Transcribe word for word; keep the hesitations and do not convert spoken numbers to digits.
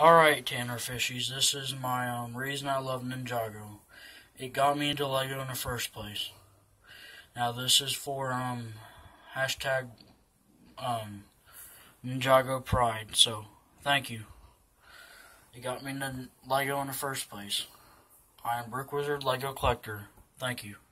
Alright, Tanner Fishies, this is my um, reason I love Ninjago. It got me into LEGO in the first place. Now this is for um, hashtag um, Ninjago Pride, so thank you. It got me into LEGO in the first place. I am Brick Wizard LEGO Collector. Thank you.